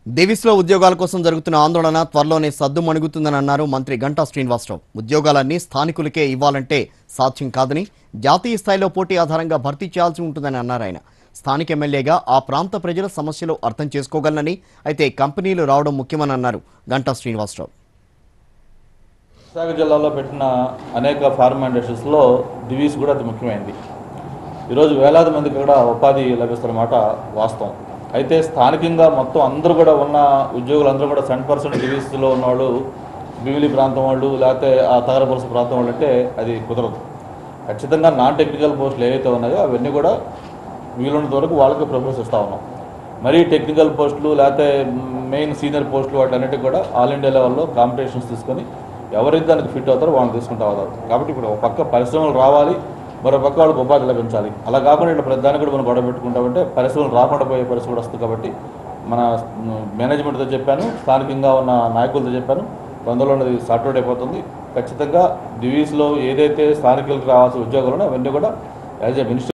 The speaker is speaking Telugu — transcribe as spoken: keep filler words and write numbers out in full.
దేవిస్లో ఉద్యోగాల కోసం జరుగుతున్న ఆందోళన త్వరలోనే సద్దుమణుగుతుందని అన్నారు మంత్రి గంటా శ్రీనివాసరావు. ఉద్యోగాలన్నీ స్థానికులకే ఇవ్వాలంటే సాధ్యం కాదని, జాతీయ స్థాయిలో పోటీ ఆధారంగా భర్తీ చేయాల్సి ఉంటుందని అన్నారు ఆయన. స్థానిక ఎమ్మెల్యేగా ఆ ప్రాంత ప్రజల సమస్యలు అర్థం చేసుకోగలనని, అయితే కంపెనీలు రావడం ముఖ్యమని అన్నారు గంటా శ్రీనివాసరావు. విశాఖ జిల్లాలో పెట్టిన అనేక ఫార్మా ఇండస్ట్రీస్లో దివీస్ కూడా అతి ముఖ్యమైనది. ఈరోజు వేలాది మందికి కూడా ఉపాధి లభిస్తున్నమాట వాస్తవం. అయితే స్థానికంగా మొత్తం అందరూ కూడా ఉన్న ఉద్యోగులందరూ కూడా సెవెన్ పర్సెంట్ డివిజన్స్లో ఉన్నవాళ్ళు బివిలి ప్రాంతం వాళ్ళు, లేకపోతే ఆ తగరపులస ప్రాంతం వాళ్ళు అంటే అది కుదరదు. ఖచ్చితంగా నాన్ టెక్నికల్ పోస్టులు ఏవైతే ఉన్నాయో అవన్నీ కూడా వీలున్నంత వరకు వాళ్ళకి ప్రిఫరెన్స్ ఇస్తూ ఉన్నాం. మరీ టెక్నికల్ పోస్టులు లేకపోతే మెయిన్ సీనియర్ పోస్టులు వాటన్నిటికి కూడా ఆల్ ఇండియా లెవెల్లో కాంపిటీషన్స్ తీసుకొని ఎవరైతే దానికి ఫిట్ అవుతారో వాళ్ళని తీసుకుంటూ అవుతారు. కాబట్టి ఇప్పుడు ఒక పక్క పరిశ్రమలు రావాలి, మరో పక్క వాళ్ళకి ఉపాధి లభించాలి. అలా కాకుండా ఇట్లా ప్రధానికి కూడా మనం గొడవ పెట్టుకుంటామంటే పరిశ్రమలు రాకుండా పోయే పరిస్థితి కూడా వస్తుంది. కాబట్టి మన మేనేజ్మెంట్తో చెప్పాను, స్థానికంగా ఉన్న నాయకులతో చెప్పాను, తొందరలో అది సార్ట్అవుట్ అయిపోతుంది. ఖచ్చితంగా డివీస్లో ఏదైతే స్థానికులకు రావాల్సిన ఉద్యోగాలు అవన్నీ కూడా యాజ్ ఏ మినిస్టర్